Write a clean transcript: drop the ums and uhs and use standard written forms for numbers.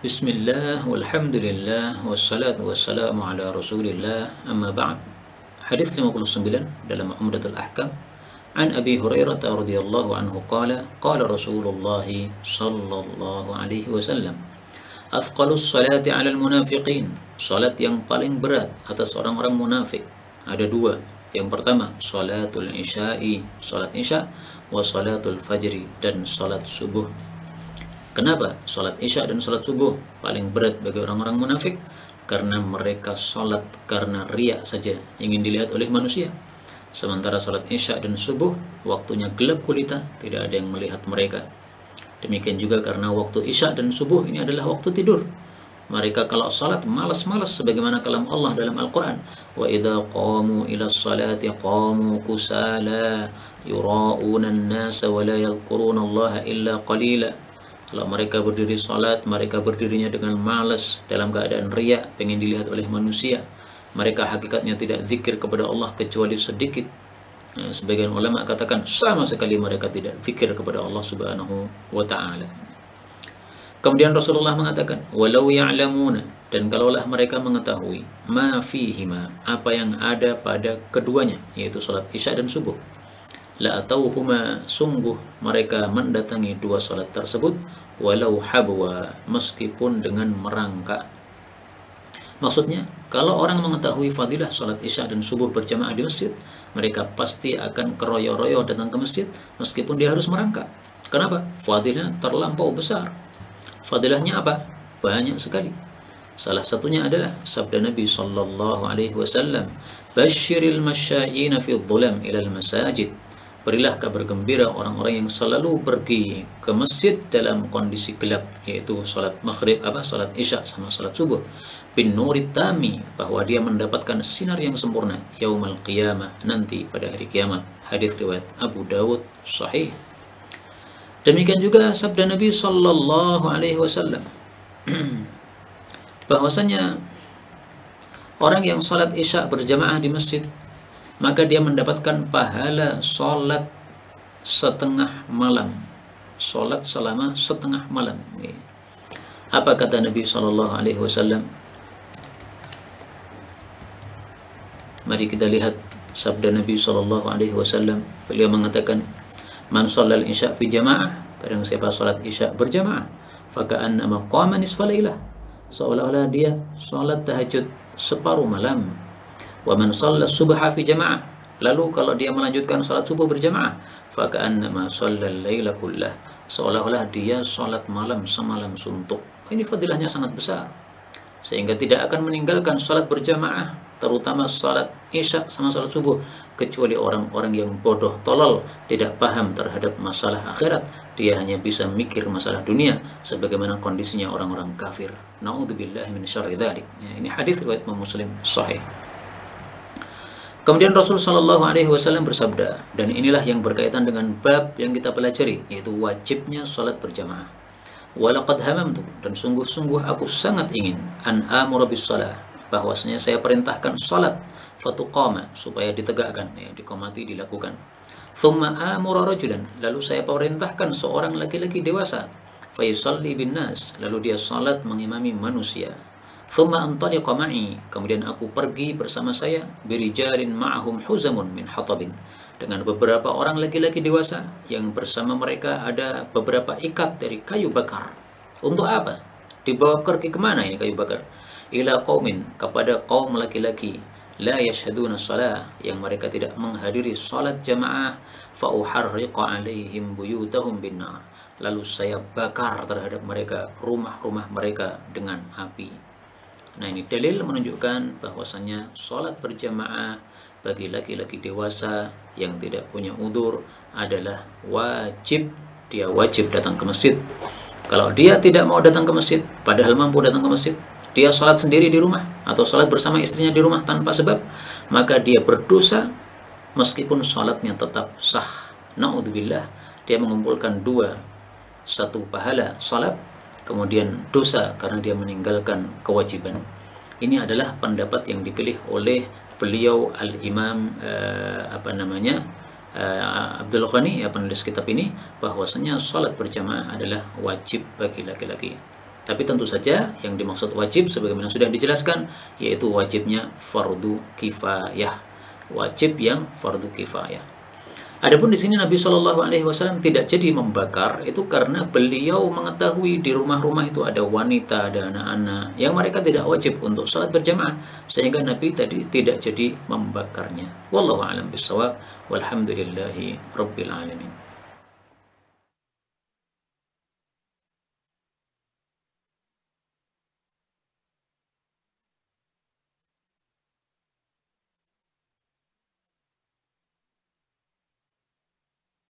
Bismillah, walhamdulillah, wassalatu wassalamu ala rasulillah, amma ba'd. Hadis 59 dalam Umdatul Ahkam. An Abi Hurairah radhiyallahu anhu qala, qala Rasulullah sallallahu alaihi wasallam, Athqalus salati 'alal munafiqin. Salat yang paling berat atas orang-orang munafik ada dua. Yang pertama, salatul isya'i, salat isya, wa salatul fajri, dan salat subuh. Kenapa salat isya dan salat subuh paling berat bagi orang-orang munafik? Karena mereka salat karena riya saja, ingin dilihat oleh manusia. Sementara salat isya dan subuh waktunya gelap gulita, tidak ada yang melihat mereka. Demikian juga karena waktu isya dan subuh ini adalah waktu tidur. Mereka kalau salat malas-malas, sebagaimana kalam Allah dalam Al-Quran, wa idza qamu ila salati qamu kusala yura'una an-nasa wa la yadhkuruna Allah illa qalila. Kalau mereka berdiri salat, mereka berdirinya dengan malas, dalam keadaan riya, pengen dilihat oleh manusia. Mereka hakikatnya tidak zikir kepada Allah kecuali sedikit. Sebagian ulama katakan sama sekali mereka tidak zikir kepada Allah Subhanahu wa ta'ala. Kemudian Rasulullah mengatakan, walau ya'lamuna, dan kalaulah mereka mengetahui, ma fihima, apa yang ada pada keduanya, yaitu salat isya dan subuh, la atauhuma, sungguh mereka mendatangi dua salat tersebut, walau habwa, meskipun dengan merangkak. Maksudnya, kalau orang mengetahui fadilah salat isya dan subuh berjamaah di masjid, mereka pasti akan keroyo-royo datang ke masjid meskipun dia harus merangkak. Kenapa? Fadilahnya terlampau besar. Fadilahnya apa? Banyak sekali. Salah satunya adalah sabda Nabi sallallahu alaihi wasallam, "Basyiril masyayina fi dhulam ilal masajid." Berilah kabar gembira orang-orang yang selalu pergi ke masjid dalam kondisi gelap, yaitu salat maghrib, salat isya sama salat subuh, bin nurit tami, bahwa dia mendapatkan sinar yang sempurna yaumal qiyamah, nanti pada hari kiamat. Hadis riwayat Abu Dawud sahih. Demikian juga sabda Nabi sallallahu alaihi wasallam bahwasanya orang yang salat isya berjamaah di masjid, maka dia mendapatkan pahala sholat setengah malam. Sholat selama setengah malam. Apa kata Nabi sallallahu alaihi wasallam? Mari kita lihat sabda Nabi sallallahu alaihi wasallam. Beliau mengatakan, man shallal isya fi jamaah, barang siapa salat isya berjamaah, faka'annama qama nisfa lailah, seolah-olah dia salat tahajud separuh malam. Wa man shalla subha fi jamaah, lalu kalau dia melanjutkan salat subuh berjamaah, faka'annama shallal laila kullah, seolah-olah dia salat malam semalam suntuk. Ini fadilahnya sangat besar, sehingga tidak akan meninggalkan salat berjamaah, terutama salat isya sama salat subuh, kecuali orang-orang yang bodoh tolol, tidak paham terhadap masalah akhirat. Dia hanya bisa mikir masalah dunia, sebagaimana kondisinya orang-orang kafir. Na'udzubillahi min syarri dzalik. Ini hadis riwayat Muslim sahih. Kemudian Rasul sallallahu alaihi wasallam bersabda, dan inilah yang berkaitan dengan bab yang kita pelajari, yaitu wajibnya salat berjamaah. Walaqad hamamtu, dan sungguh-sungguh aku sangat ingin, an amura bis shalah, bahwasanya saya perintahkan salat, fatuqama, supaya ditegakkan, diqamati, dilakukan. Thumma amura rajulan, lalu saya perintahkan seorang laki-laki dewasa, fa yusalli bin nas, lalu dia salat mengimami manusia. Thumma antaliqa ma'i, kemudian aku pergi bersama saya, birijalin ma'ahum huzamun min hatabin, dengan beberapa orang laki-laki dewasa yang bersama mereka ada beberapa ikat dari kayu bakar. Untuk apa? Dibawa pergi kemana ini kayu bakar? Ila qaumin, kepada kaum laki-laki, la yashhaduna shalah, yang mereka tidak menghadiri salat jamaah, fa uharriqa alaihim buyutahum bin nar, lalu saya bakar terhadap mereka rumah-rumah mereka dengan api. Nah, ini dalil menunjukkan bahwasannya sholat berjamaah bagi laki-laki dewasa yang tidak punya udzur adalah wajib. Dia wajib datang ke masjid. Kalau dia tidak mau datang ke masjid, padahal mampu datang ke masjid, dia sholat sendiri di rumah atau sholat bersama istrinya di rumah tanpa sebab, maka dia berdosa meskipun sholatnya tetap sah. Na'udzubillah, dia mengumpulkan dua, satu pahala sholat, kemudian dosa karena dia meninggalkan kewajiban. Ini adalah pendapat yang dipilih oleh beliau Al-Imam Abdul Ghani, penulis kitab ini, bahwasanya salat berjamaah adalah wajib bagi laki-laki. Tapi tentu saja yang dimaksud wajib sebagaimana sudah dijelaskan, yaitu wajibnya fardu kifayah. Wajib yang fardu kifayah. Adapun di sini Nabi Shallallahu Alaihi Wasallam tidak jadi membakar itu karena beliau mengetahui di rumah-rumah itu ada wanita, ada anak-anak yang mereka tidak wajib untuk salat berjamaah, sehingga Nabi tadi tidak jadi membakarnya. Wallahu a'lam bishawab. Walhamdulillahi rabbil alamin.